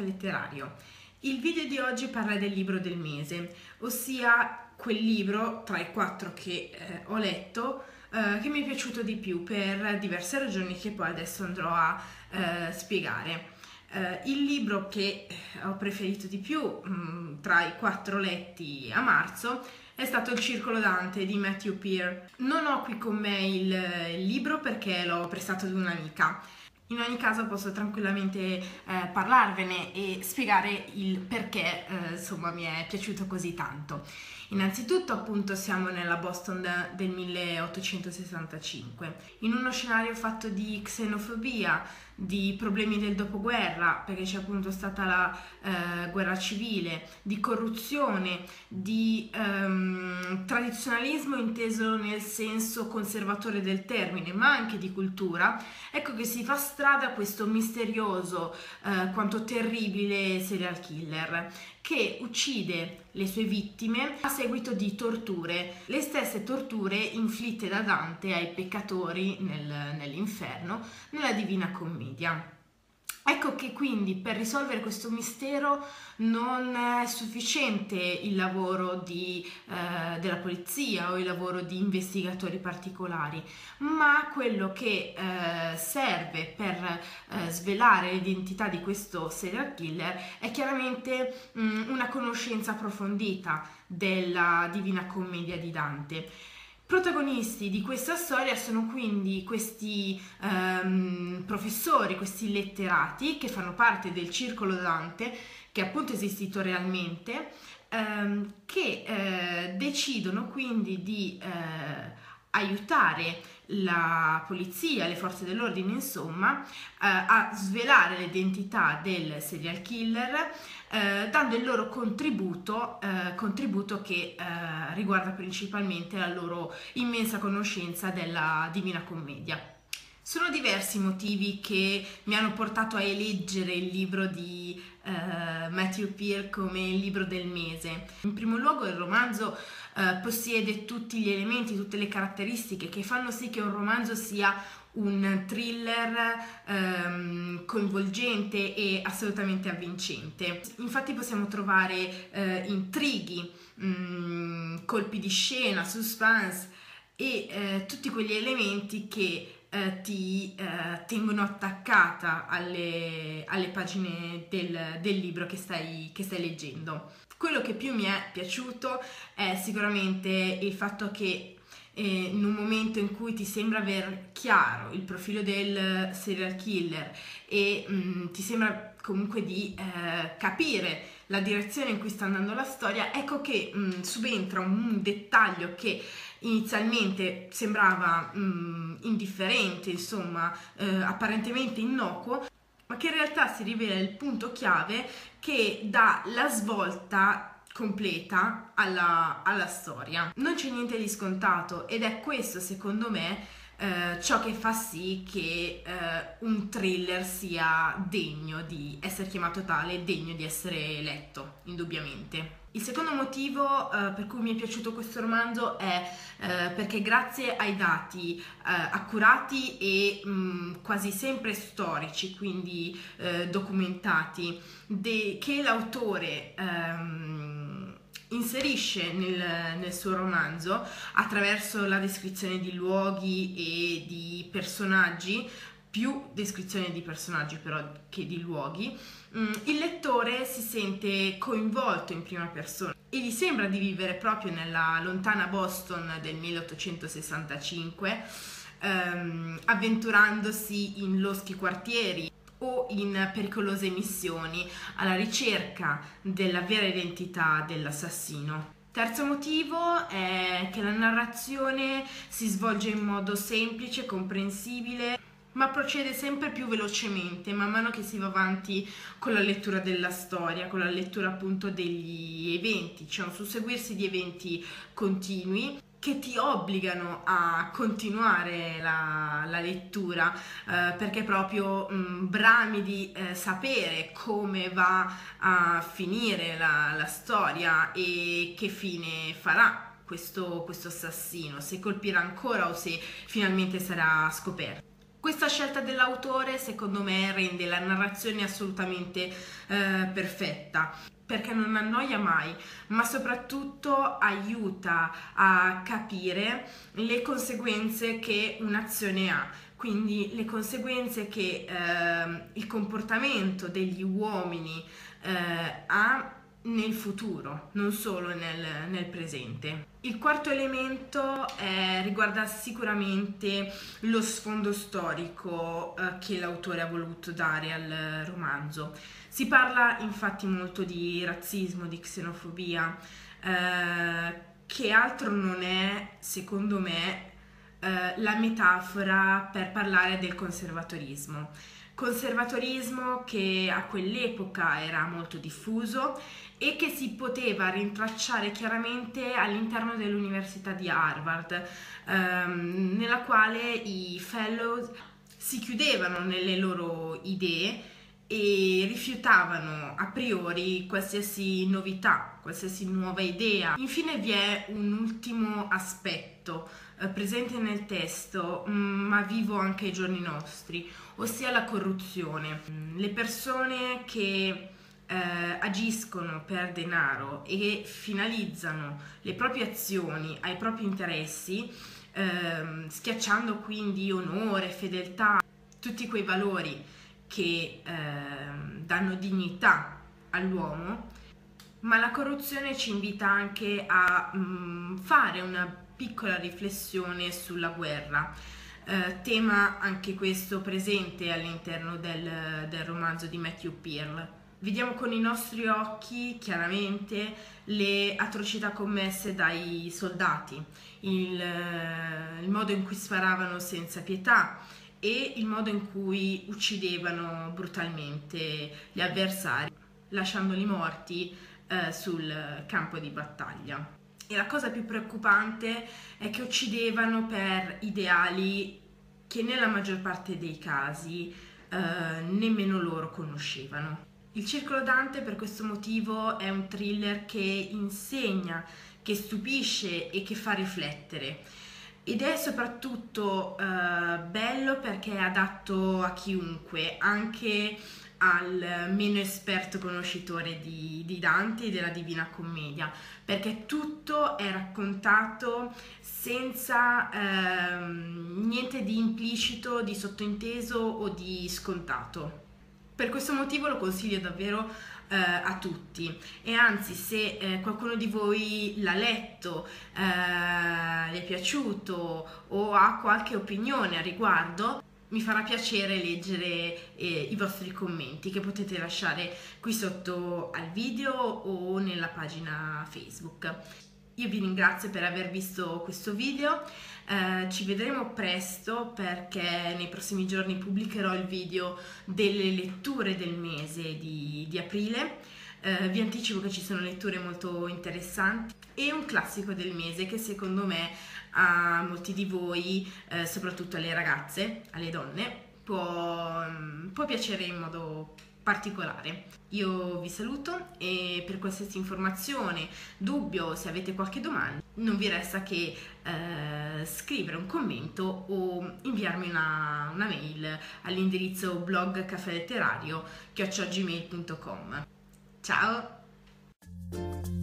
Caffè Letterario. Il video di oggi parla del libro del mese, ossia quel libro tra i 4 che ho letto che mi è piaciuto di più per diverse ragioni che poi adesso andrò a spiegare. Il libro che ho preferito di più tra i 4 letti a marzo è stato Il Circolo Dante di Matthew Peer. Non ho qui con me il libro perché l'ho prestato ad un'amica. In ogni caso posso tranquillamente parlarvene e spiegare il perché insomma mi è piaciuto così tanto. Innanzitutto appunto siamo nella Boston del 1865, in uno scenario fatto di xenofobia, di problemi del dopoguerra, perché c'è appunto stata la guerra civile, di corruzione, di tradizionalismo inteso nel senso conservatore del termine, ma anche di cultura. Ecco che si fa strada questo misterioso quanto terribile serial killer che uccide le sue vittime a seguito di torture, le stesse torture inflitte da Dante ai peccatori nell'inferno, nella Divina Commedia. Ecco che quindi per risolvere questo mistero non è sufficiente il lavoro della polizia o il lavoro di investigatori particolari, ma quello che serve per svelare l'identità di questo serial killer è chiaramente una conoscenza approfondita della Divina Commedia di Dante. Protagonisti di questa storia sono quindi questi professori, questi letterati che fanno parte del Circolo Dante, che è appunto esistito realmente, che decidono quindi di aiutare la polizia, le forze dell'ordine insomma, a svelare l'identità del serial killer, dando il loro contributo che riguarda principalmente la loro immensa conoscenza della Divina Commedia. Sono diversi i motivi che mi hanno portato a eleggere il libro di Matthew Peer come il libro del mese. In primo luogo il romanzo possiede tutti gli elementi, tutte le caratteristiche che fanno sì che un romanzo sia un thriller coinvolgente e assolutamente avvincente. Infatti possiamo trovare intrighi, colpi di scena, suspense e tutti quegli elementi che ti tengono attaccata alle pagine del libro che stai leggendo. Quello che più mi è piaciuto è sicuramente il fatto che in un momento in cui ti sembra aver chiaro il profilo del serial killer e ti sembra comunque di capire la direzione in cui sta andando la storia, ecco che subentra un dettaglio che inizialmente sembrava indifferente, insomma, apparentemente innocuo, ma che in realtà si rivela il punto chiave che dà la svolta completa alla storia. Non c'è niente di scontato ed è questo, secondo me, ciò che fa sì che un thriller sia degno di essere chiamato tale, degno di essere letto, indubbiamente. Il secondo motivo per cui mi è piaciuto questo romanzo è perché grazie ai dati accurati e quasi sempre storici, quindi documentati, che l'autore inserisce nel suo romanzo attraverso la descrizione di luoghi e di personaggi, più descrizione di personaggi però che di luoghi, il lettore si sente coinvolto in prima persona e gli sembra di vivere proprio nella lontana Boston del 1865, avventurandosi in loschi quartieri o in pericolose missioni alla ricerca della vera identità dell'assassino. Terzo motivo è che la narrazione si svolge in modo semplice, comprensibile, ma procede sempre più velocemente man mano che si va avanti con la lettura della storia, con la lettura appunto degli eventi. C'è un susseguirsi di eventi continui che ti obbligano a continuare la lettura perché proprio brami di sapere come va a finire la storia e che fine farà questo assassino, se colpirà ancora o se finalmente sarà scoperto. Questa scelta dell'autore secondo me rende la narrazione assolutamente perfetta, perché non annoia mai, ma soprattutto aiuta a capire le conseguenze che un'azione ha, quindi le conseguenze che il comportamento degli uomini ha nel futuro, non solo nel presente. Il quarto elemento riguarda sicuramente lo sfondo storico che l'autore ha voluto dare al romanzo. Si parla infatti molto di razzismo, di xenofobia, che altro non è, secondo me, la metafora per parlare del conservatorismo. Conservatorismo che a quell'epoca era molto diffuso e che si poteva rintracciare chiaramente all'interno dell'Università di Harvard, nella quale i fellows si chiudevano nelle loro idee e rifiutavano a priori qualsiasi novità, qualsiasi nuova idea. Infine vi è un ultimo aspetto presente nel testo, ma vivo anche ai giorni nostri, ossia la corruzione. Le persone che agiscono per denaro e finalizzano le proprie azioni ai propri interessi, schiacciando quindi onore, fedeltà, tutti quei valori che danno dignità all'uomo, ma la corruzione ci invita anche a fare una piccola riflessione sulla guerra, tema anche questo presente all'interno del romanzo di Matthew Pearl. Vediamo con i nostri occhi chiaramente le atrocità commesse dai soldati, il modo in cui sparavano senza pietà e il modo in cui uccidevano brutalmente gli avversari, lasciandoli morti sul campo di battaglia. E la cosa più preoccupante è che uccidevano per ideali che nella maggior parte dei casi nemmeno loro conoscevano. Il Circolo Dante per questo motivo è un thriller che insegna, che stupisce e che fa riflettere. Ed è soprattutto bello perché è adatto a chiunque, anche al meno esperto conoscitore di Dante e della Divina Commedia, perché tutto è raccontato senza niente di implicito, di sottointeso o di scontato. Per questo motivo lo consiglio davvero a tutti, e anzi, se qualcuno di voi l'ha letto, gli è piaciuto o ha qualche opinione a riguardo, mi farà piacere leggere i vostri commenti che potete lasciare qui sotto al video o nella pagina Facebook. Io vi ringrazio per aver visto questo video, ci vedremo presto perché nei prossimi giorni pubblicherò il video delle letture del mese di aprile. Vi anticipo che ci sono letture molto interessanti e un classico del mese che secondo me a molti di voi, soprattutto alle ragazze, alle donne, può piacere in modo particolare. Io vi saluto e per qualsiasi informazione, dubbio, se avete qualche domanda, non vi resta che scrivere un commento o inviarmi una mail all'indirizzo blogcaffeletterario@gmail.com. Ciao!